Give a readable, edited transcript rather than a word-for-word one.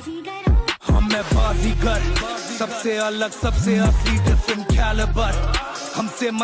हम मैं बाजीगर, सबसे अलग सबसे असली डिफरेंट कैलिबर हमसे